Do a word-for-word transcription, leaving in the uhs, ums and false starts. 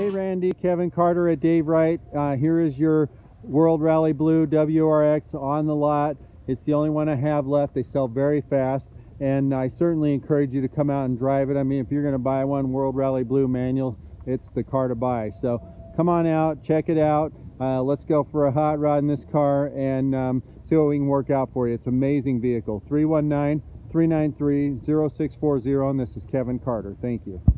Randy, Kevin Carter at Dave Wright. Uh, here is your World Rally Blue W R X on the lot. It's the only one I have left. They sell very fast, and I certainly encourage you to come out and drive it. I mean, if you're going to buy one World Rally Blue manual, it's the car to buy. So come on out, check it out. Uh, let's go for a hot rod in this car and um, see what we can work out for you. It's an amazing vehicle. three one nine, three nine three, zero six four zero, and this is Kevin Carter. Thank you.